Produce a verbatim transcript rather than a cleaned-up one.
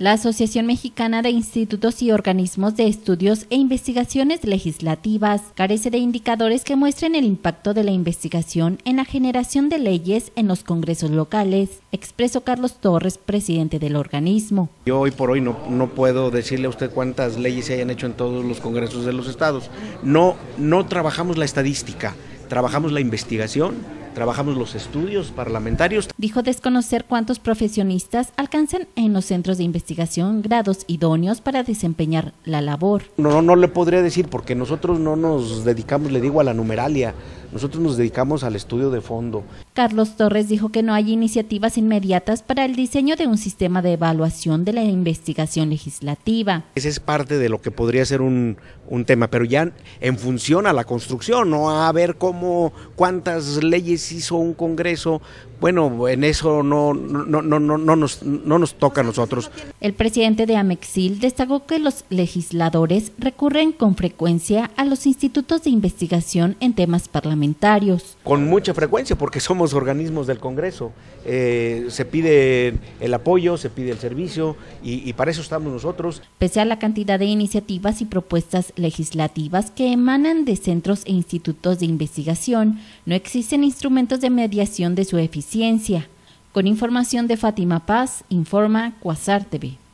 La Asociación Mexicana de Institutos y Organismos de Estudios e Investigaciones Legislativas carece de indicadores que muestren el impacto de la investigación en la generación de leyes en los congresos locales, expresó Carlos Torres, presidente del organismo. Yo hoy por hoy no, no puedo decirle a usted cuántas leyes se hayan hecho en todos los congresos de los estados. No, no trabajamos la estadística, trabajamos la investigación. Trabajamos los estudios parlamentarios. Dijo desconocer cuántos profesionistas alcanzan en los centros de investigación grados idóneos para desempeñar la labor. No, no le podría decir porque nosotros no nos dedicamos, le digo, a la numeralia, nosotros nos dedicamos al estudio de fondo. Carlos Torres dijo que no hay iniciativas inmediatas para el diseño de un sistema de evaluación de la investigación legislativa. Ese es parte de lo que podría ser un, un tema, pero ya en función a la construcción, no a ver cómo, cuántas leyes hizo un congreso. Bueno, en eso no, no, no, no, no, nos, no nos toca a nosotros. El presidente de Amexil destacó que los legisladores recurren con frecuencia a los institutos de investigación en temas parlamentarios. Con mucha frecuencia, porque somos organismos del Congreso. Eh, se pide el apoyo, se pide el servicio y, y para eso estamos nosotros. Pese a la cantidad de iniciativas y propuestas legislativas que emanan de centros e institutos de investigación, no existen instrumentos de mediación de su eficiencia. Con información de Fátima Paz, informa Quasar T V.